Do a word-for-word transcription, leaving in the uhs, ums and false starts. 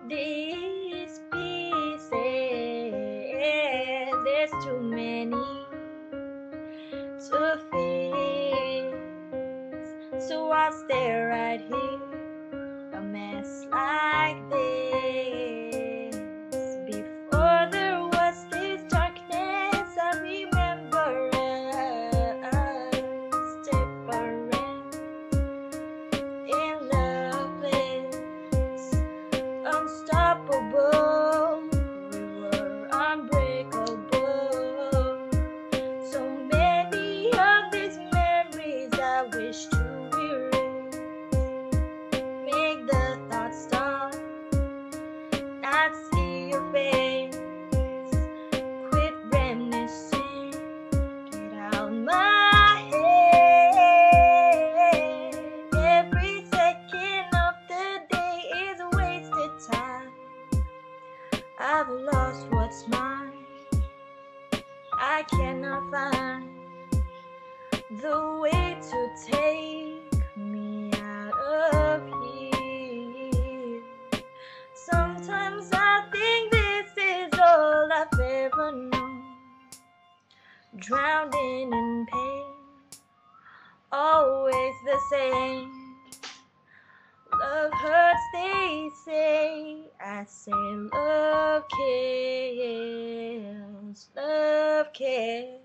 these pieces, there's too many to fix, so I'll stay right here, a mess like this. Before there was this darkness, I remember us different in loveless, unstoppable. We were unbreakable. So many of these memories I wish to erase. Make the thoughts stop, not see your face. Quit reminiscing, get out my head. Every second of the day is wasted time. I've lost what's mine. I cannot find the way to take me out of here. Sometimes I think this is all I've ever known, drowning in pain, always the same. Love hurts, they say. I say love kills, love kills.